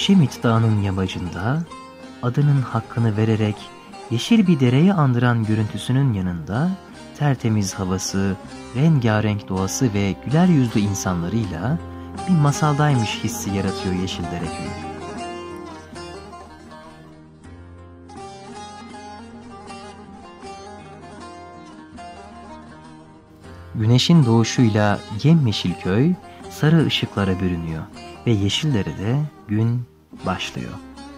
Yeşimit Dağı'nın yamacında, adının hakkını vererek yeşil bir dereyi andıran görüntüsünün yanında, tertemiz havası, rengarenk doğası ve güler yüzlü insanlarıyla bir masaldaymış hissi yaratıyor Yeşildere Köyü. Güneşin doğuşuyla yemyeşil köy sarı ışıklara bürünüyor ve Yeşildere'de gün başlıyor.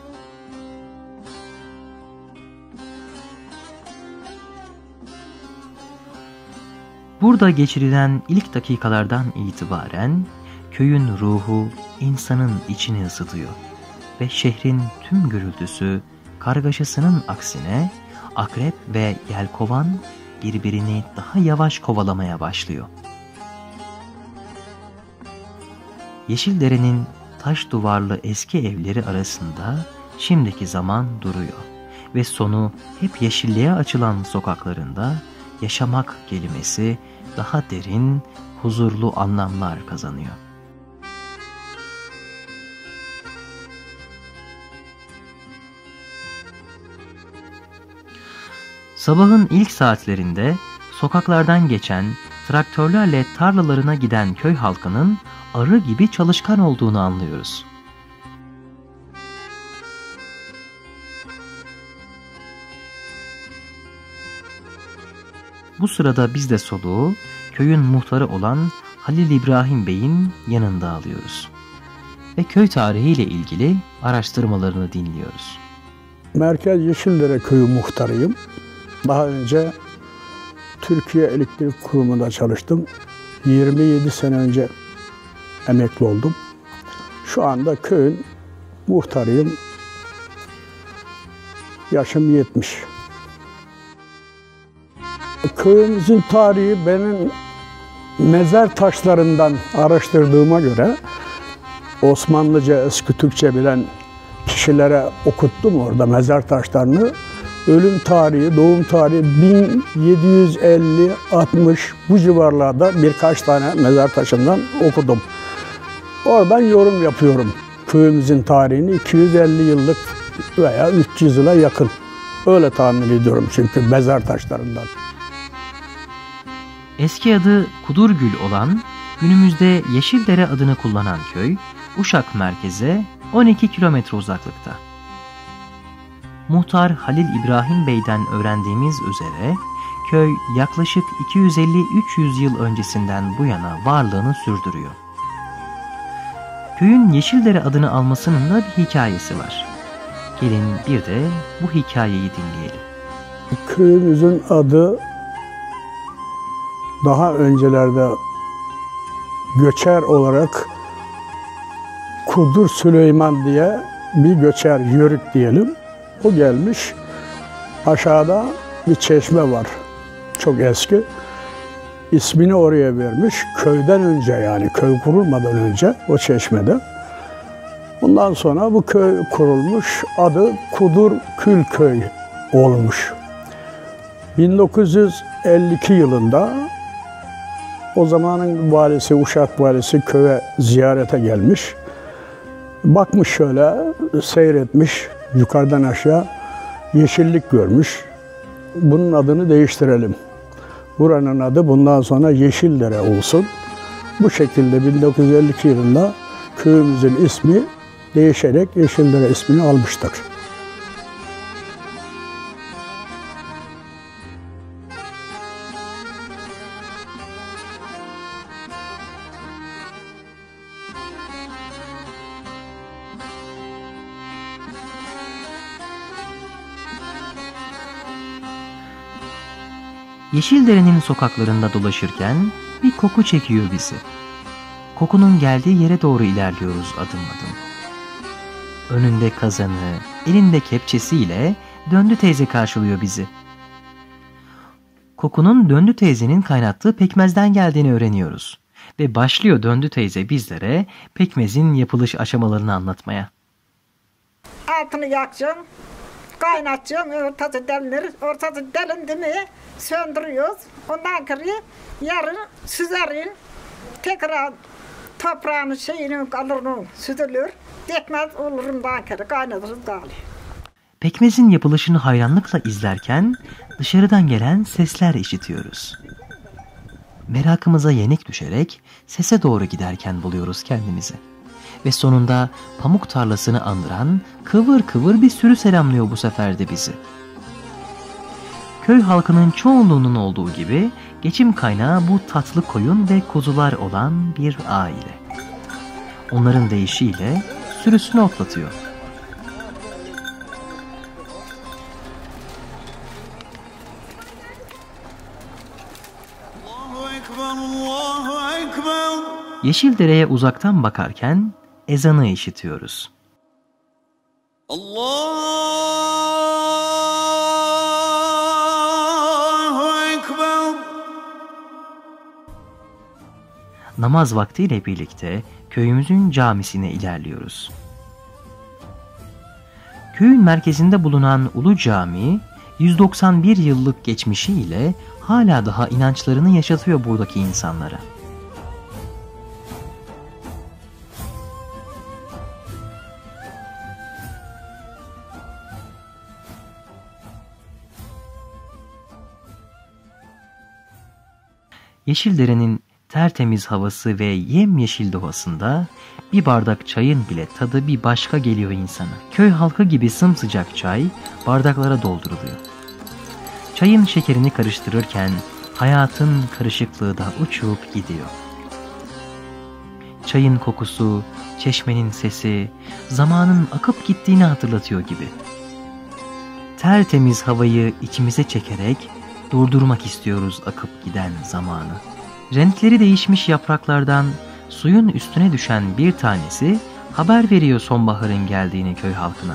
Burada geçirilen ilk dakikalardan itibaren köyün ruhu insanın içini ısıtıyor ve şehrin tüm gürültüsü kargaşasının aksine akrep ve yelkovan birbirini daha yavaş kovalamaya başlıyor. Yeşildere'nin taş duvarlı eski evleri arasında şimdiki zaman duruyor ve sonu hep yeşilliğe açılan sokaklarında yaşamak kelimesi daha derin, huzurlu anlamlar kazanıyor. Sabahın ilk saatlerinde sokaklardan geçen, traktörlerle tarlalarına giden köy halkının arı gibi çalışkan olduğunu anlıyoruz. Bu sırada biz de soluğu köyün muhtarı olan Halil İbrahim Bey'in yanında alıyoruz ve köy tarihiyle ilgili araştırmalarını dinliyoruz. Merkez Yeşildere Köyü muhtarıyım. Daha önce Türkiye Elektrik Kurumu'nda çalıştım. 27 sene önce emekli oldum. Şu anda köyün muhtarıyım. Yaşım 70. Köyümüzün tarihi benim mezar taşlarından araştırdığıma göre Osmanlıca, eski Türkçe bilen kişilere okuttum orada mezar taşlarını. Ölüm tarihi, doğum tarihi 1750-60 bu civarlarda birkaç tane mezar taşından okudum. Oradan yorum yapıyorum. Köyümüzün tarihini 250 yıllık veya 300 yıla yakın. Öyle tahmin ediyorum çünkü mezar taşlarından. Eski adı Kudurgül olan, günümüzde Yeşildere adını kullanan köy, Uşak merkeze 12 kilometre uzaklıkta. Muhtar Halil İbrahim Bey'den öğrendiğimiz üzere, köy yaklaşık 250-300 yıl öncesinden bu yana varlığını sürdürüyor. Köyün Yeşildere adını almasının da bir hikayesi var. Gelin bir de bu hikayeyi dinleyelim. Köyümüzün adı daha öncelerde göçer olarak Kudur Süleyman diye bir göçer, yörük diyelim. O gelmiş. Aşağıda bir çeşme var. Çok eski. İsmini oraya vermiş. Köyden önce, yani köy kurulmadan önce o çeşmede. Ondan sonra bu köy kurulmuş. Adı Kudurkül Köy olmuş. 1952 yılında o zamanın valisi, Uşak valisi köye ziyarete gelmiş. Bakmış şöyle, seyretmiş. Yukarıdan aşağı yeşillik görmüş. Bunun adını değiştirelim. Buranın adı bundan sonra Yeşildere olsun. Bu şekilde 1952 yılında köyümüzün ismi değişerek Yeşildere ismini almıştır. Yeşildere'nin sokaklarında dolaşırken bir koku çekiyor bizi. Kokunun geldiği yere doğru ilerliyoruz adım adım. Önünde kazanı, elinde kepçesiyle Döndü teyze karşılıyor bizi. Kokunun Döndü teyzenin kaynattığı pekmezden geldiğini öğreniyoruz. Ve başlıyor Döndü teyze bizlere pekmezin yapılış aşamalarını anlatmaya. Altını yakacaksın, kaynatacaksın, ortası delinir. Ortası delindi mi söndürüyoruz. Ondan sonra yarın süzerin, tekrar Toprağını şeyini alırım, süzülür. Dekmez olurum dankere, kaynatırım dağılıyor. Pekmezin yapılışını hayranlıkla izlerken dışarıdan gelen sesler işitiyoruz. Merakımıza yenik düşerek sese doğru giderken buluyoruz kendimizi. Ve sonunda pamuk tarlasını andıran kıvır kıvır bir sürü selamlıyor bu sefer de bizi. Köy halkının çoğunluğunun olduğu gibi geçim kaynağı bu tatlı koyun ve kuzular olan bir aile. Onların deyişiyle sürüsünü otlatıyor. Yeşildere'ye uzaktan bakarken ezanı işitiyoruz. Allahu Ekber. Namaz vaktiyle birlikte köyümüzün camisine ilerliyoruz. Köyün merkezinde bulunan Ulu Cami, 191 yıllık geçmişiyle hala daha inançlarını yaşatıyor buradaki insanlara. Yeşildere'nin tertemiz havası ve yemyeşil doğasında bir bardak çayın bile tadı bir başka geliyor insana. Köy halkı gibi sımsıcak çay bardaklara dolduruluyor. Çayın şekerini karıştırırken hayatın karışıklığı da uçup gidiyor. Çayın kokusu, çeşmenin sesi, zamanın akıp gittiğini hatırlatıyor gibi. Tertemiz havayı içimize çekerek durdurmak istiyoruz akıp giden zamanı. Renkleri değişmiş yapraklardan suyun üstüne düşen bir tanesi haber veriyor sonbaharın geldiğini köy halkına.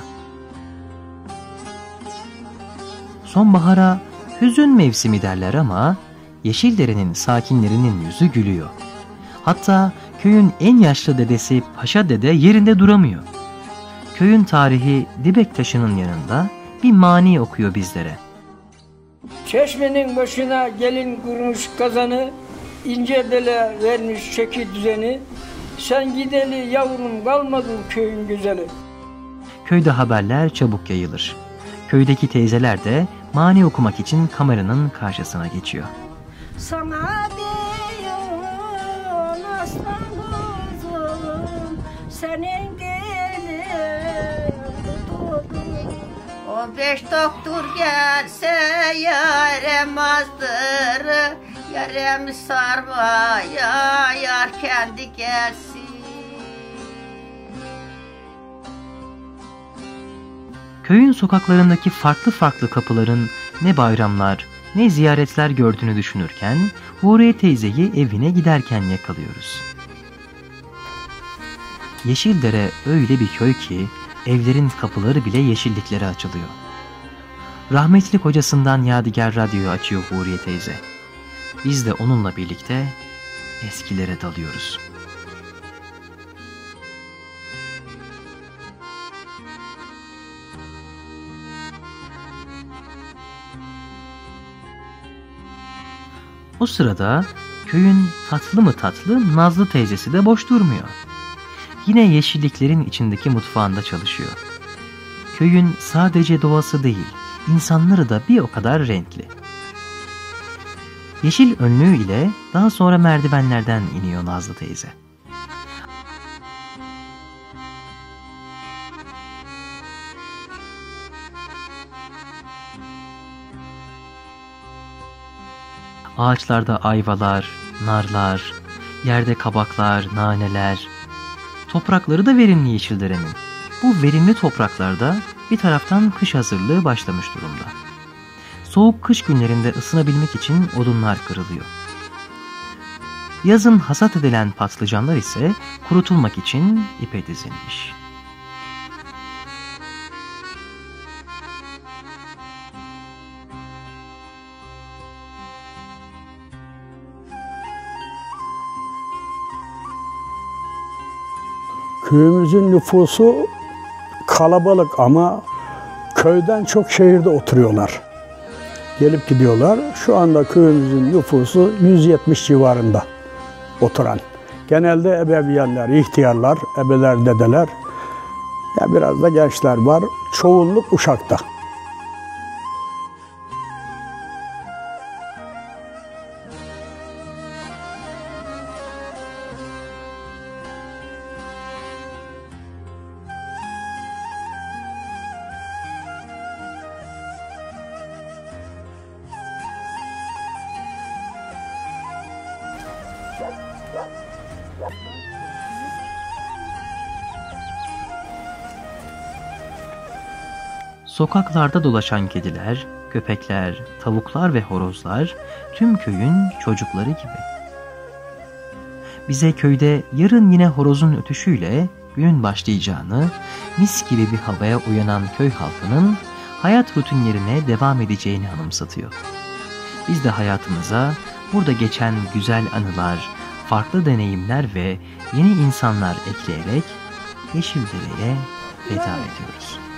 Sonbahara hüzün mevsimi derler ama Yeşildere'nin sakinlerinin yüzü gülüyor. Hatta köyün en yaşlı dedesi Paşa Dede yerinde duramıyor. Köyün tarihi Dibek taşının yanında bir mani okuyor bizlere. Çeşmenin başına gelin kurmuş kazanı, ince bele vermiş çeki düzeni, sen gideli yavrum kalmadın köyün güzeli. Köyde haberler çabuk yayılır. Köydeki teyzeler de mani okumak için kameranın karşısına geçiyor. Sana diyor aslan kuzum, senin gelin doğdun. O 5 doktor gelse yarem azdır, yarem sarmaya yar kendi gelsin. Köyün sokaklarındaki farklı farklı kapıların ne bayramlar ne ziyaretler gördüğünü düşünürken Huriye teyzeyi evine giderken yakalıyoruz. Yeşildere öyle bir köy ki evlerin kapıları bile yeşilliklere açılıyor. Rahmetli kocasından yadigar radyoyu açıyor Huriye teyze. Biz de onunla birlikte eskilere dalıyoruz. O sırada köyün tatlı mı tatlı Nazlı teyzesi de boş durmuyor. Yine yeşilliklerin içindeki mutfağında çalışıyor. Köyün sadece doğası değil, insanları da bir o kadar renkli. Yeşil önlüğü ile daha sonra merdivenlerden iniyor Nazlı teyze. Ağaçlarda ayvalar, narlar, yerde kabaklar, naneler. Toprakları da verimli Yeşildere'nin. Bu verimli topraklarda bir taraftan kış hazırlığı başlamış durumda. Soğuk kış günlerinde ısınabilmek için odunlar kırılıyor. Yazın hasat edilen patlıcanlar ise kurutulmak için ipe dizilmiş. Köyümüzün nüfusu kalabalık ama köyden çok şehirde oturuyorlar. Gelip gidiyorlar. Şu anda köyümüzün nüfusu 170 civarında oturan. Genelde ebeveynler, ihtiyarlar, ebeler, dedeler. Ya biraz da gençler var. Çoğunluk Uşak'ta. Sokaklarda dolaşan kediler, köpekler, tavuklar ve horozlar tüm köyün çocukları gibi. Bize köyde yarın yine horozun ötüşüyle günün başlayacağını, mis gibi bir havaya uyanan köy halkının hayat rutinlerine devam edeceğini anımsatıyor. Biz de hayatımıza burada geçen güzel anılar, farklı deneyimler ve yeni insanlar ekleyerek Yeşildere'ye veda ediyoruz.